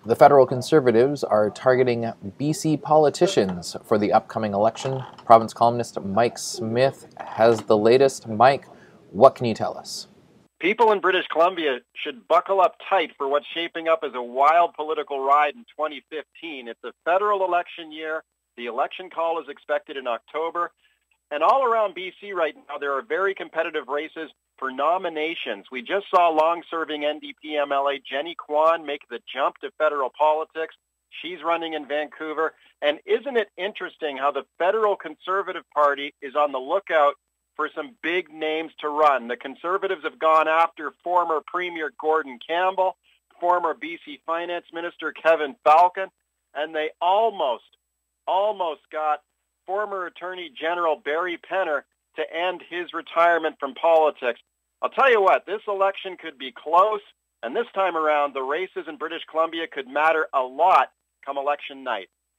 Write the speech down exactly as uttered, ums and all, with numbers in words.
The federal Conservatives are targeting B C politicians for the upcoming election. Province columnist Mike Smyth has the latest. Mike, what can you tell us? People in British Columbia should buckle up tight for what's shaping up as a wild political ride in twenty fifteen. It's a federal election year. The election call is expected in October. And all around B C right now, there are very competitive races for nominations. We just saw long-serving N D P M L A Jenny Kwan make the jump to federal politics. She's running in Vancouver. And isn't it interesting how the federal Conservative Party is on the lookout for some big names to run? The Conservatives have gone after former Premier Gordon Campbell, former B C Finance Minister Kevin Falcon, and they almost, almost got former Attorney General Barry Penner to end his retirement from politics. I'll tell you what, this election could be close, and this time around, the races in British Columbia could matter a lot come election night.